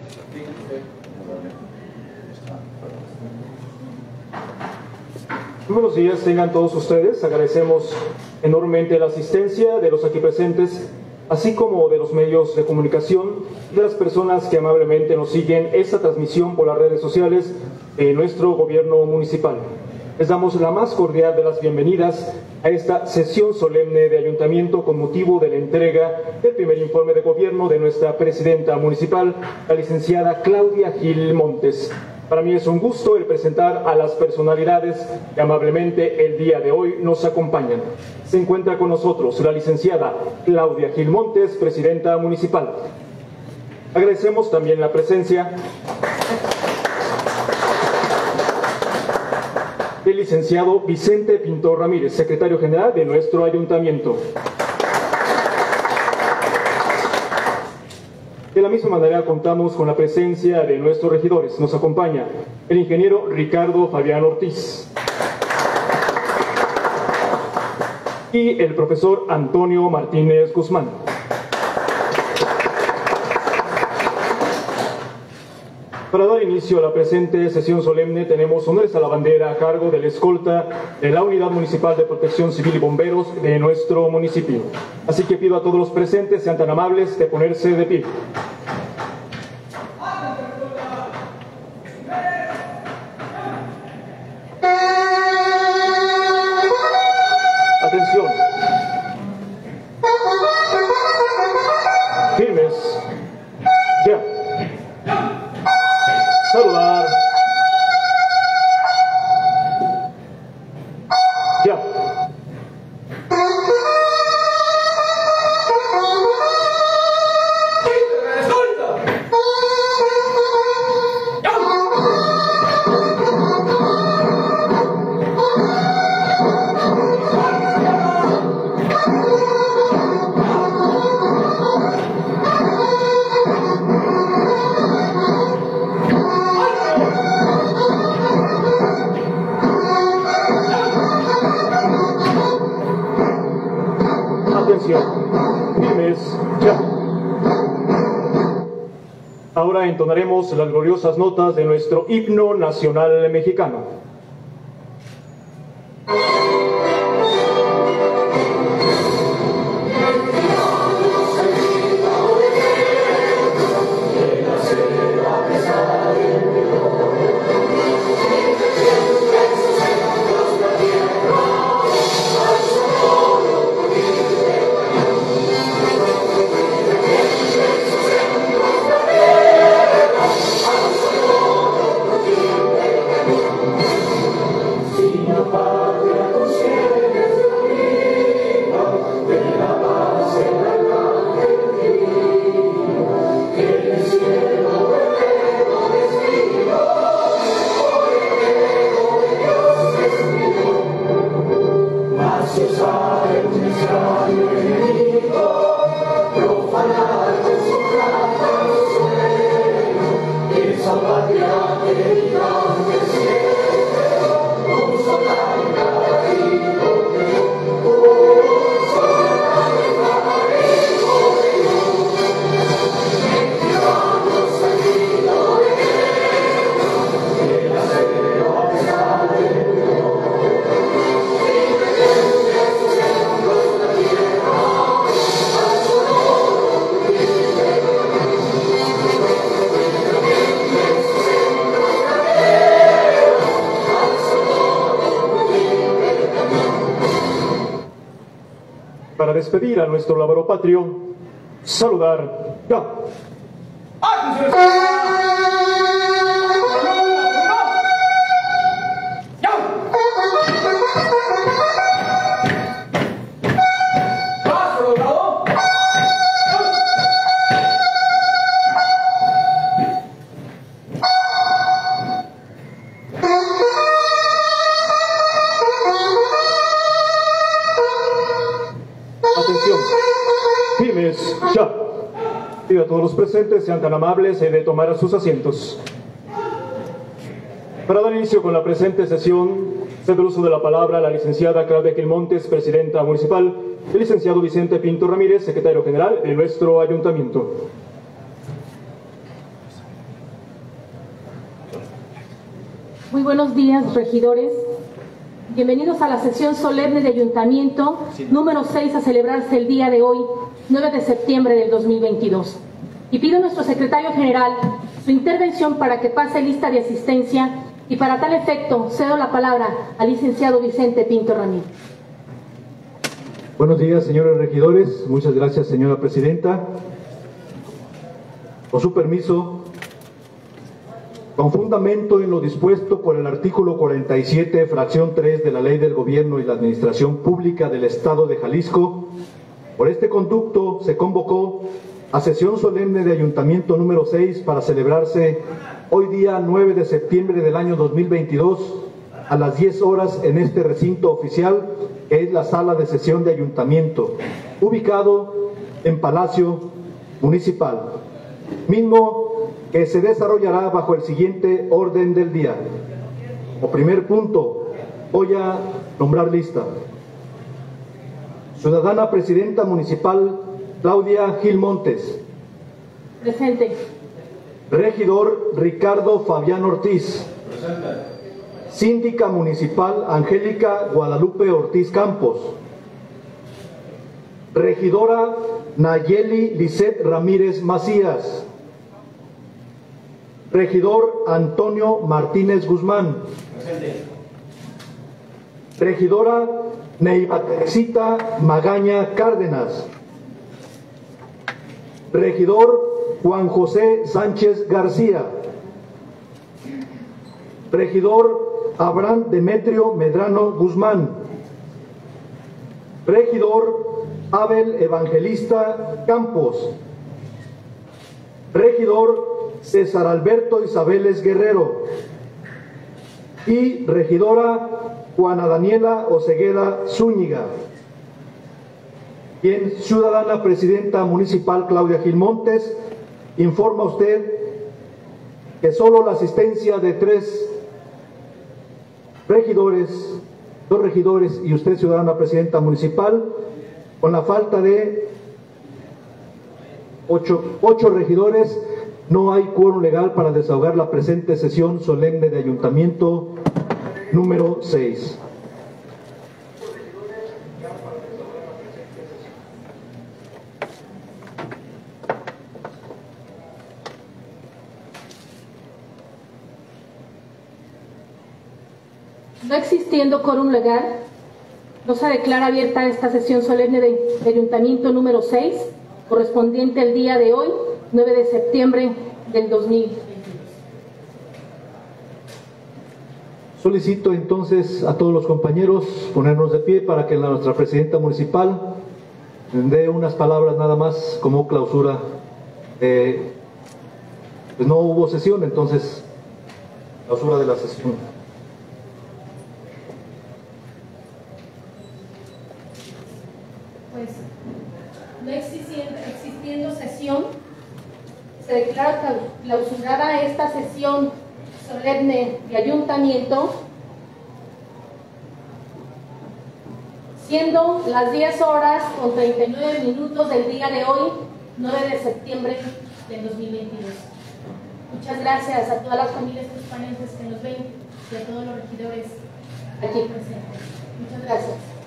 Buenos días, tengan todos ustedes. Agradecemos enormemente la asistencia de los aquí presentes, así como de los medios de comunicación, de las personas que amablemente nos siguen esta transmisión por las redes sociales de nuestro gobierno municipal. Les damos la más cordial de las bienvenidas a esta sesión solemne de ayuntamiento con motivo de la entrega del primer informe de gobierno de nuestra presidenta municipal, la licenciada Claudia Gil Montes. Para mí es un gusto el presentar a las personalidades que amablemente el día de hoy nos acompañan. Se encuentra con nosotros la licenciada Claudia Gil Montes, presidenta municipal. Agradecemos también la presencia del licenciado Vicente Pintor Ramírez, secretario general de nuestro ayuntamiento. De la misma manera contamos con la presencia de nuestros regidores. Nos acompaña el ingeniero Ricardo Fabián Ortiz y el profesor Antonio Martínez Guzmán. Para dar inicio a la presente sesión solemne tenemos honores a la bandera a cargo de la escolta de la Unidad Municipal de Protección Civil y Bomberos de nuestro municipio. Así que pido a todos los presentes sean tan amables de ponerse de pie. Atención. Firmes. Ya. Saludar. Ya. Firmes, ya. Ahora entonaremos las gloriosas notas de nuestro himno nacional mexicano. Para despedir a nuestro laboropatrio, saludar. Ya. Firmes, ya. Pido a todos los presentes sean tan amables de tomar sus asientos. Para dar inicio con la presente sesión, cedo el uso de la palabra a la licenciada Claudia Gil Montes, presidenta municipal, y el licenciado Vicente Pinto Ramírez, secretario general de nuestro ayuntamiento. Muy buenos días, regidores. Bienvenidos a la sesión solemne de Ayuntamiento número 6 a celebrarse el día de hoy, 9 de septiembre del 2022. Y pido a nuestro secretario general su intervención para que pase lista de asistencia y para tal efecto cedo la palabra al licenciado Vicente Pinto Ramírez. Buenos días, señores regidores. Muchas gracias, señora presidenta. Con su permiso, con fundamento en lo dispuesto por el artículo 47, fracción 3 de la Ley del Gobierno y la Administración Pública del Estado de Jalisco, por este conducto se convocó a sesión solemne de Ayuntamiento número 6 para celebrarse hoy día 9 de septiembre del año 2022 a las 10 horas en este recinto oficial, que es la sala de sesión de Ayuntamiento, ubicado en Palacio Municipal, mismo que se desarrollará bajo el siguiente orden del día. Como primer punto, voy a nombrar lista. Ciudadana Presidenta Municipal Claudia Gil Montes. Presente. Regidor Ricardo Fabián Ortiz. Presente. Síndica Municipal Angélica Guadalupe Ortiz Campos. Regidora Nayeli Lisset Ramírez Macías. Regidor Antonio Martínez Guzmán. Presente. Regidora Neiva Teresita Magaña Cárdenas. Regidor Juan José Sánchez García. Regidor Abraham Demetrio Medrano Guzmán. Regidor Abel Evangelista Campos. Regidor César Alberto Isabeles Guerrero. Y regidora Juana Daniela Oseguera Zúñiga. Bien, ciudadana Presidenta Municipal Claudia Gil Montes, informa usted que solo la asistencia de 3 regidores, 2 regidores y usted, ciudadana Presidenta Municipal, con la falta de 8 regidores, no hay quórum legal para desahogar la presente sesión solemne de Ayuntamiento número 6. No existiendo quórum legal, no se declara abierta esta sesión solemne de Ayuntamiento número 6, correspondiente al día de hoy, 9 de septiembre del 2022. Solicito entonces a todos los compañeros ponernos de pie para que nuestra Presidenta Municipal dé unas palabras nada más como clausura. Pues no hubo sesión, entonces clausura de la sesión. Pues, no existiendo sesión, se declara clausurada esta sesión solemne de Ayuntamiento, siendo las 10 horas con 39 minutos del día de hoy, 9 de septiembre del 2022. Muchas gracias a todas las familias transparentes que nos ven y a todos los regidores aquí presentes. Muchas gracias.